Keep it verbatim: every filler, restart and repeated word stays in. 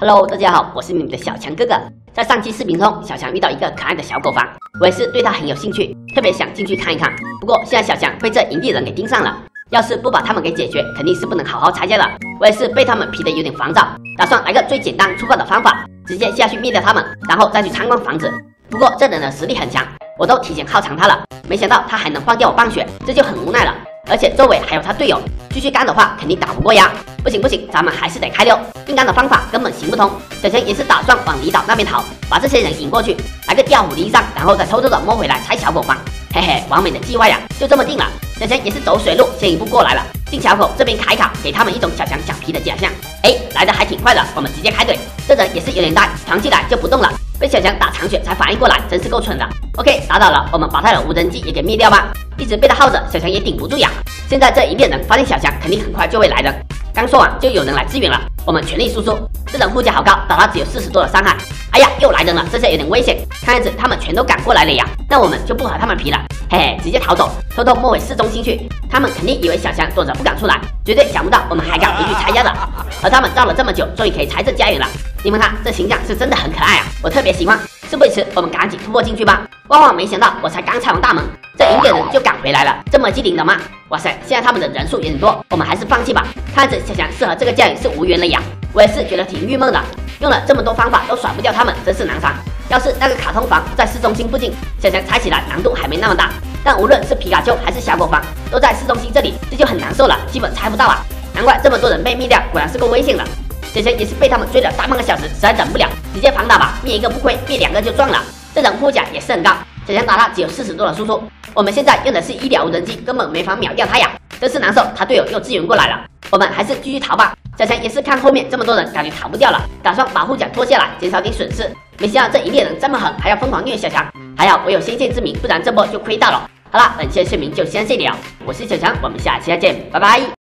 Hello， 大家好，我是你们的小强哥哥。在上期视频中，小强遇到一个可爱的小狗房，我也是对它很有兴趣，特别想进去看一看。不过现在小强被这营地人给盯上了，要是不把他们给解决，肯定是不能好好拆家了。我也是被他们皮得有点烦躁，打算来个最简单粗暴的方法，直接下去灭掉他们，然后再去参观房子。不过这人的实力很强，我都提前犒赏他了，没想到他还能换掉我半血，这就很无奈了。而且周围还有他队友，继续干的话肯定打不过呀。不行不行，咱们还是得开溜，硬干的方法根本行不通。小强也是打算往离岛那边逃，把这些人引过去，来个调虎离山，然后再偷偷的摸回来拆小狗房。嘿嘿，完美的计划呀，就这么定了。小强也是走水路先一步过来了，进小口这边开卡，给他们一种小强想皮的假象。哎，来的还挺快的，我们直接开怼。这人也是有点呆，扛起来就不动了，被小强打残血才反应过来，真是够蠢的。OK， 打倒了，我们把他的无人机也给灭掉吧。一直被他耗着，小强也顶不住呀。现在这一列人发现小强，肯定很快就会来人。刚说完，就有人来支援了，我们全力输出。这人护甲好高，打他只有四十多的伤害。哎呀，又来人了，这下有点危险。看样子他们全都赶过来了呀，那我们就不和他们皮了。嘿嘿，直接逃走，偷偷摸回市中心去。他们肯定以为小强躲着不敢出来，绝对想不到我们还敢回去拆家的。而他们绕了这么久，终于可以拆这家园了。你们看，这形象是真的很可爱啊，我特别喜欢。事不宜迟，我们赶紧突破进去吧。万万没想到，我才刚拆完大门，这营业人就赶回来了，这么机灵的吗？哇塞，现在他们的人数有点多，我们还是放弃吧。看着小强是和这个家园是无缘了呀，我也是觉得挺郁闷的。用了这么多方法都甩不掉他们，真是难缠。要是那个卡通房在市中心附近，小强拆起来难度还没那么大。但无论是皮卡丘还是小狗房，都在市中心这里，这就很难受了，基本拆不到啊。难怪这么多人被灭掉，果然是够危险的。小强也是被他们追了大半个小时，实在忍不了，直接反打吧，灭一个不亏，灭两个就赚了。这人护甲也是很高，小强打他只有四十多的输出，我们现在用的是医疗无人机，根本没法秒掉他呀，真是难受。他队友又支援过来了，我们还是继续逃吧。小强也是看后面这么多人，感觉逃不掉了，打算把护甲脱下来，减少点损失。没想到这一列人这么狠，还要疯狂虐小强，还好我有先见之明，不然这波就亏大了。好了，本期的视频就先这里了，我是小强，我们下期再见，拜拜。